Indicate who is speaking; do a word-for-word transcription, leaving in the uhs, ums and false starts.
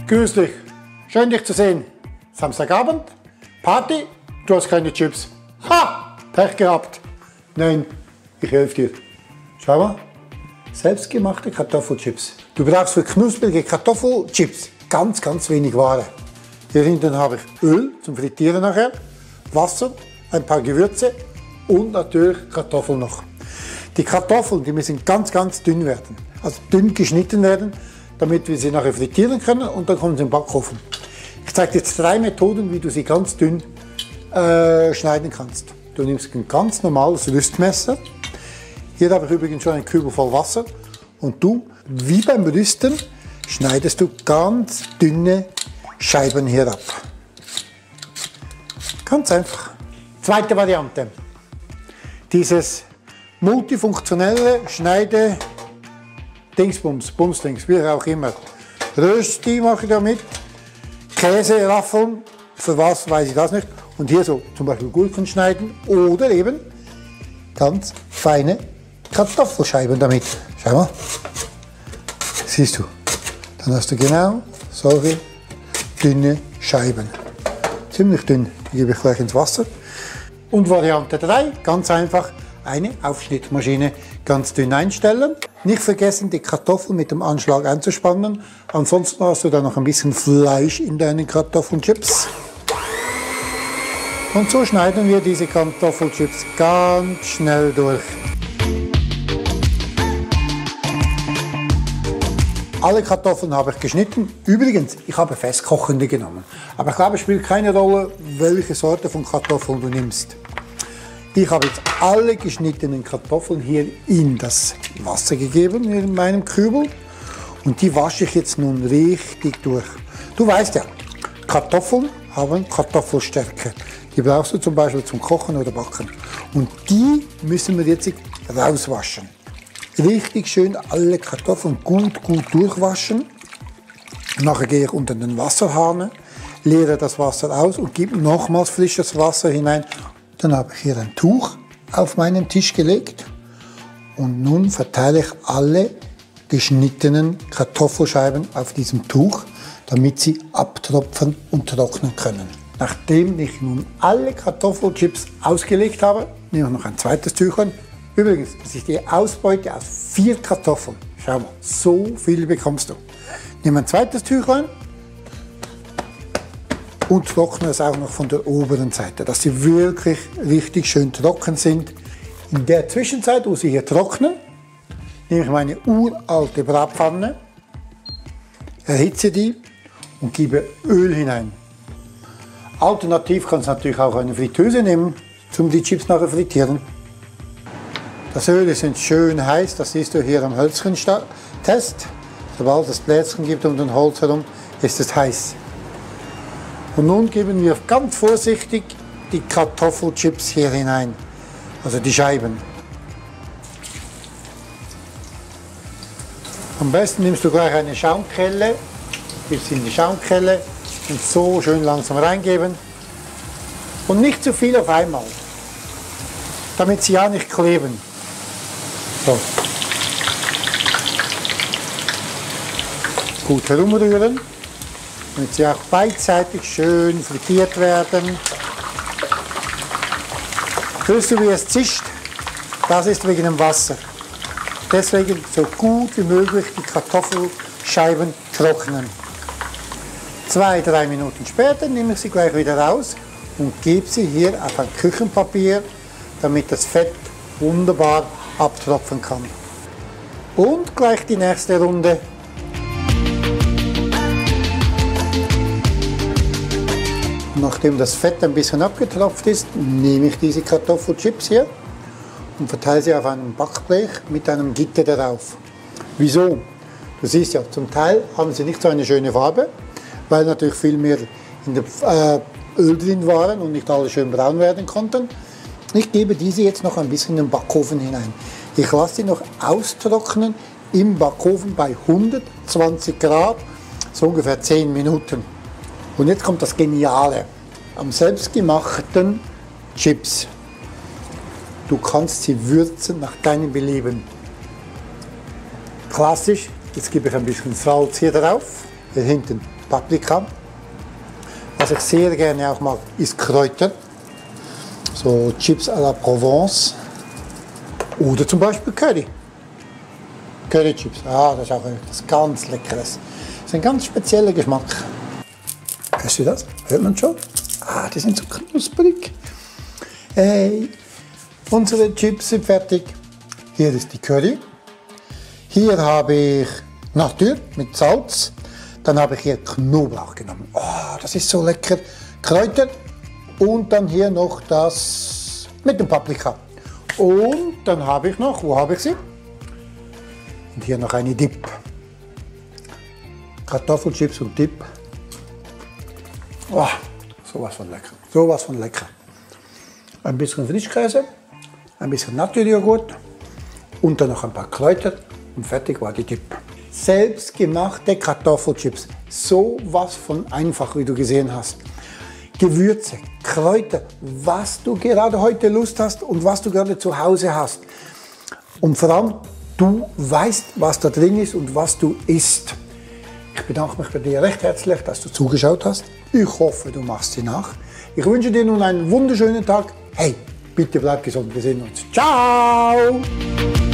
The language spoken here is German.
Speaker 1: Grüß dich, schön dich zu sehen. Samstagabend, Party, du hast keine Chips. Ha, Pech gehabt. Nein, ich helfe dir. Schau mal, selbstgemachte Kartoffelchips. Du brauchst für knusprige Kartoffelchips ganz, ganz wenig Ware. Hier hinten habe ich Öl zum Frittieren nachher, Wasser, ein paar Gewürze und natürlich Kartoffeln noch. Die Kartoffeln, die müssen ganz, ganz dünn werden, also dünn geschnitten werden, damit wir sie nachher frittieren können und dann kommen sie in den Backofen. Ich zeige dir jetzt drei Methoden, wie du sie ganz dünn äh, schneiden kannst. Du nimmst ein ganz normales Rüstmesser. Hier habe ich übrigens schon einen Kübel voll Wasser. Und du, wie beim Rüsten, schneidest du ganz dünne Scheiben hier ab. Ganz einfach. Zweite Variante. Dieses multifunktionelle Schneide Dingsbums, Bumsdings, wie auch immer. Rösti mache ich damit. Käse raffeln, für was weiß ich das nicht. Und hier so zum Beispiel Gurken schneiden oder eben ganz feine Kartoffelscheiben damit. Schau mal. Siehst du. Dann hast du genau solche dünne Scheiben. Ziemlich dünn. Die gebe ich gleich ins Wasser. Und Variante drei, ganz einfach. Eine Aufschnittmaschine ganz dünn einstellen. Nicht vergessen, die Kartoffeln mit dem Anschlag einzuspannen. Ansonsten hast du da noch ein bisschen Fleisch in deinen Kartoffelchips. Und so schneiden wir diese Kartoffelchips ganz schnell durch. Alle Kartoffeln habe ich geschnitten. Übrigens, ich habe festkochende genommen. Aber ich glaube, es spielt keine Rolle, welche Sorte von Kartoffeln du nimmst. Ich habe jetzt alle geschnittenen Kartoffeln hier in das Wasser gegeben, in meinem Kübel. Und die wasche ich jetzt nun richtig durch. Du weißt ja, Kartoffeln haben Kartoffelstärke. Die brauchst du zum Beispiel zum Kochen oder Backen. Und die müssen wir jetzt rauswaschen. Richtig schön alle Kartoffeln gut, gut durchwaschen. Nachher gehe ich unter den Wasserhahn, leere das Wasser aus und gebe nochmals frisches Wasser hinein. Dann habe ich hier ein Tuch auf meinen Tisch gelegt und nun verteile ich alle geschnittenen Kartoffelscheiben auf diesem Tuch, damit sie abtropfen und trocknen können. Nachdem ich nun alle Kartoffelchips ausgelegt habe, nehme ich noch ein zweites Tüchlein. Übrigens, das ist die Ausbeute aus vier Kartoffeln. Schau mal, so viel bekommst du. Nehme ein zweites Tüchlein und trockne es auch noch von der oberen Seite, dass sie wirklich richtig schön trocken sind. In der Zwischenzeit, wo sie hier trocknen, nehme ich meine uralte Bratpfanne, erhitze die und gebe Öl hinein. Alternativ kannst du natürlich auch eine Fritteuse nehmen, um die Chips nachher frittieren. Das Öl ist jetzt schön heiß, das siehst du hier am Hölzchen-Test. Sobald es Bläschen gibt um den Holz herum, ist es heiß. Und nun geben wir ganz vorsichtig die Kartoffelchips hier hinein, also die Scheiben. Am besten nimmst du gleich eine Schaumkelle, gibst in die Schaumkelle und so schön langsam reingeben. Und nicht zu viel auf einmal, damit sie ja nicht kleben. So. Gut herumrühren, damit sie auch beidseitig schön frittiert werden. Hörst du, wie es zischt? Das ist wegen dem Wasser. Deswegen so gut wie möglich die Kartoffelscheiben trocknen. Zwei, drei Minuten später nehme ich sie gleich wieder raus und gebe sie hier auf ein Küchenpapier, damit das Fett wunderbar abtropfen kann. Und gleich die nächste Runde. Nachdem das Fett ein bisschen abgetropft ist, nehme ich diese Kartoffelchips hier und verteile sie auf einem Backblech mit einem Gitter darauf. Wieso? Du siehst ja, zum Teil haben sie nicht so eine schöne Farbe, weil natürlich viel mehr in der äh, Öl drin waren und nicht alle schön braun werden konnten. Ich gebe diese jetzt noch ein bisschen in den Backofen hinein. Ich lasse sie noch austrocknen im Backofen bei hundertzwanzig Grad, so ungefähr zehn Minuten. Und jetzt kommt das Geniale am selbstgemachten Chips. Du kannst sie würzen nach deinem Belieben. Klassisch, jetzt gebe ich ein bisschen Salz hier drauf, hier hinten Paprika. Was ich sehr gerne auch mag, ist Kräuter. So Chips à la Provence. Oder zum Beispiel Curry. Currychips. Ah, das ist auch etwas ganz Leckeres. Das ist ein ganz spezieller Geschmack. Hörst du das? Hört man schon? Ah, die sind so knusprig. Hey, unsere Chips sind fertig. Hier ist die Curry. Hier habe ich Natur mit Salz. Dann habe ich hier Knoblauch genommen. Oh, das ist so lecker. Kräuter. Und dann hier noch das mit dem Paprika. Und dann habe ich noch, wo habe ich sie? Und hier noch eine Dip. Kartoffelchips und Dip. Oh, sowas von lecker. Sowas von lecker. Ein bisschen Frischkäse, ein bisschen Naturjoghurt und dann noch ein paar Kräuter und fertig war die Dip. Selbstgemachte Kartoffelchips. Sowas von einfach, wie du gesehen hast. Gewürze, Kräuter, was du gerade heute Lust hast und was du gerade zu Hause hast. Und vor allem, du weißt, was da drin ist und was du isst. Ich bedanke mich bei dir recht herzlich, dass du zugeschaut hast. Ich hoffe, du machst sie nach. Ich wünsche dir nun einen wunderschönen Tag. Hey, bitte bleib gesund. Wir sehen uns. Ciao!